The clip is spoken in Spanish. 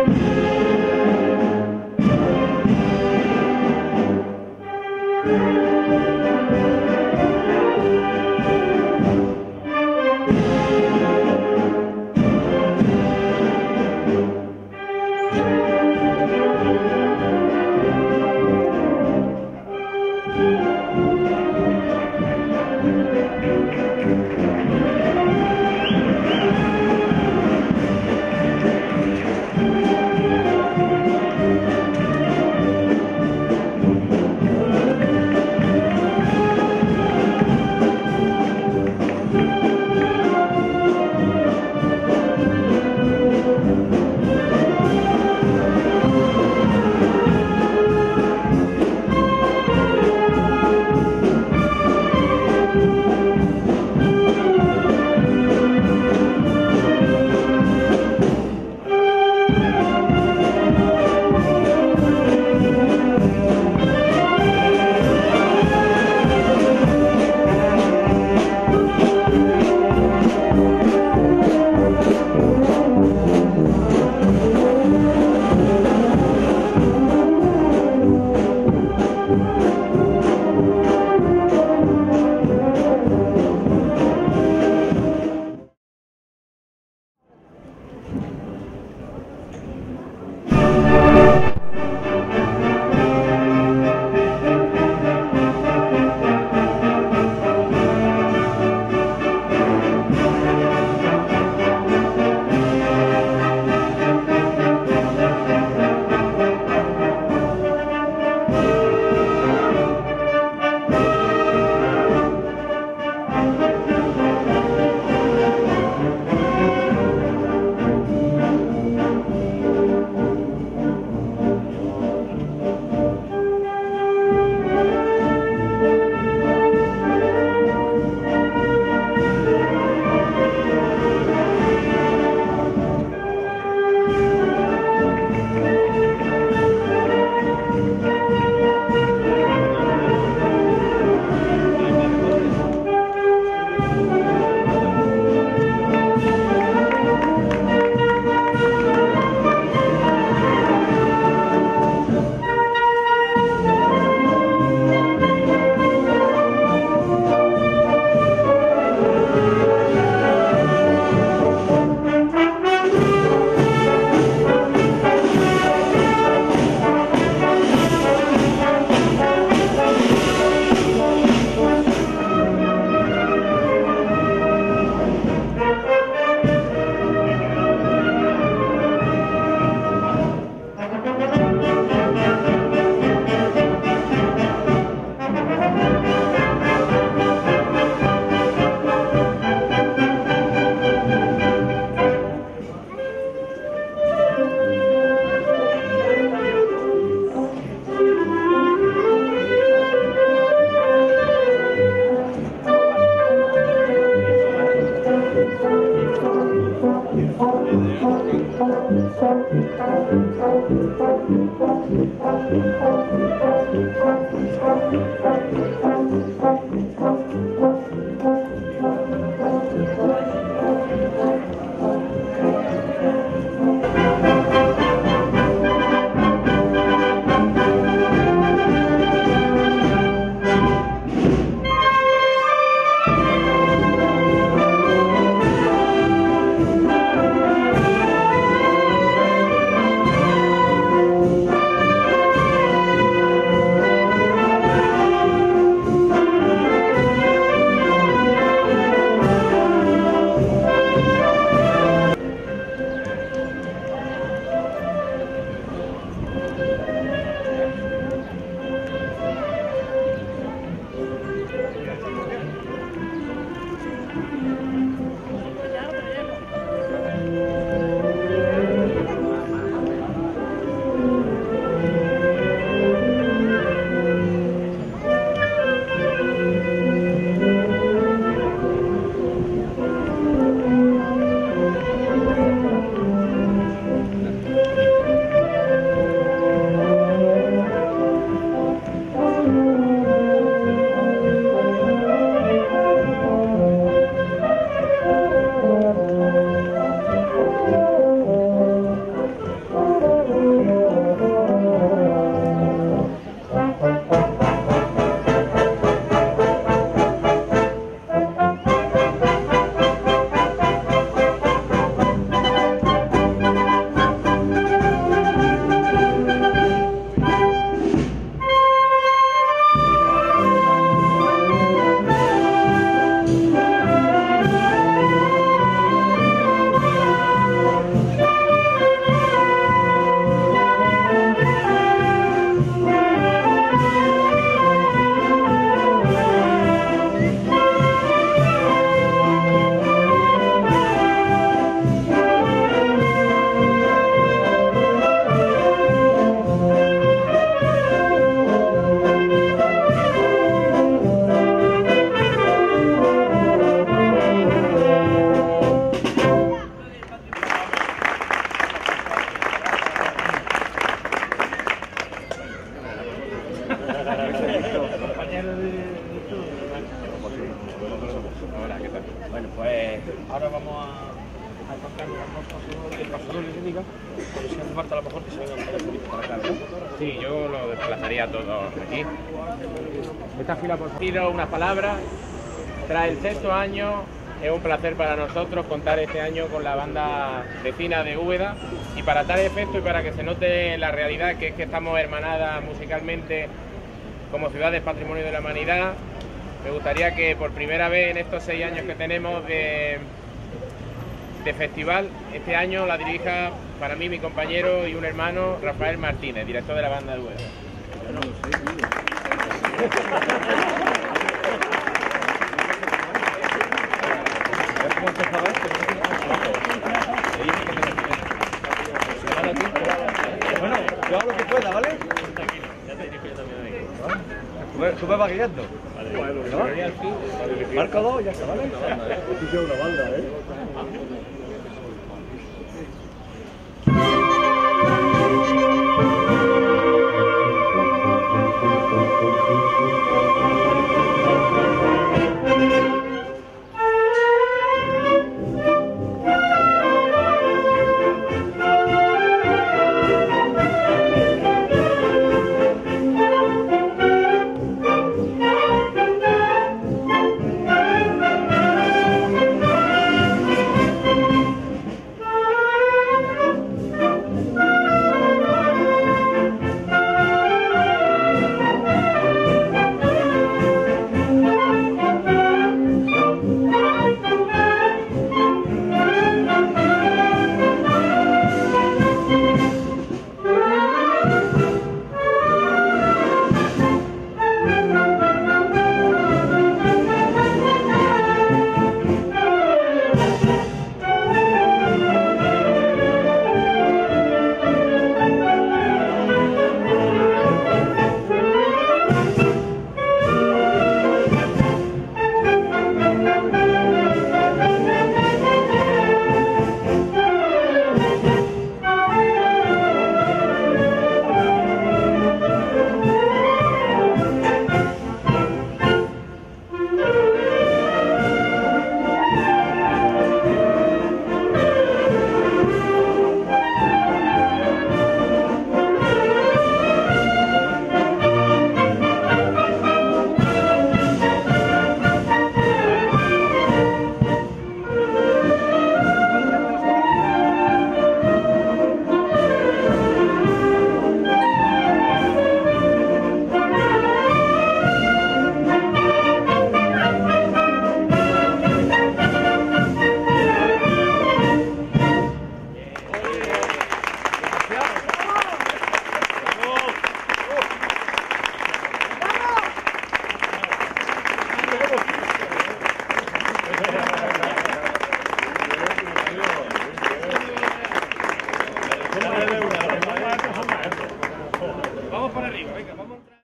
Thank you. esto? Hola, ¿qué tal? Bueno, pues ahora vamos a tocar el pasador de técnica, pero si hace falta a lo mejor que se venga para acá, ¿verdad? Sí, yo lo desplazaría todo aquí. Esta fila, por favor, unas palabras. Tras el 6º año, es un placer para nosotros contar este año con la banda vecina de Úbeda, y para tal efecto y para que se note la realidad, que es que estamos hermanadas musicalmente como ciudades patrimonio de la humanidad, me gustaría que por primera vez en estos 6 años que tenemos de festival, este año la dirija para mí mi compañero y un hermano, Rafael Martínez, director de la banda de Úbeda. Bueno, yo hago lo que pueda, ¿vale? Tú me vas guiando. Marco 2, ya está, ¿vale? Esto es una banda, ¿eh?